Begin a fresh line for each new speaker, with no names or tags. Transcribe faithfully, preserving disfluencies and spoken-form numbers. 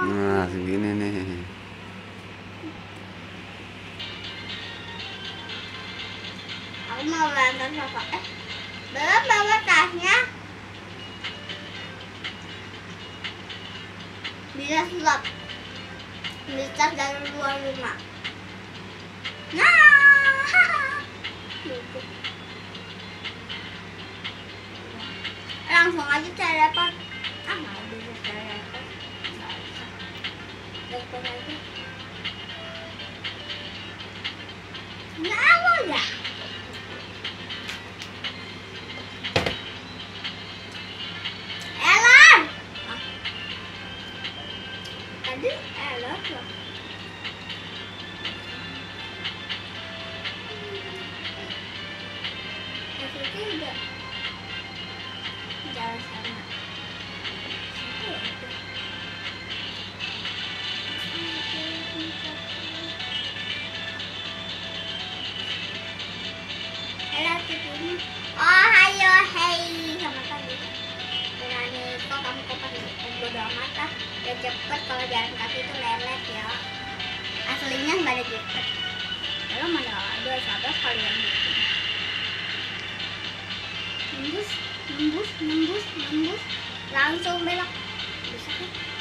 Nah, segini nih.
Aku mau nonton apa? Eh, belum bawa tasnya. Bisa slot. Bisa dari luar rumah. Nah, lucu. Langsung aja telepon. Ah, nggak bisa telepon. Nggak bisa. Telepon aja. Nggak mau ya? Ellen! Ah. Tadi Ellen loh. Maksudnya udah jalan sana. Siapa ya itu? Halo, Cikini. Oh, hayo, hey. Selamat pagi. Berani kok kamu kopas bodo amat lah. Ya cepet, kalau jalan kaki itu lelet ya. Aslinya nggak ada cepet. Kalau mana ada sabar kalian bikin. Nembus, nembus, nembus, nembus. Langsung belok. Bisa kan?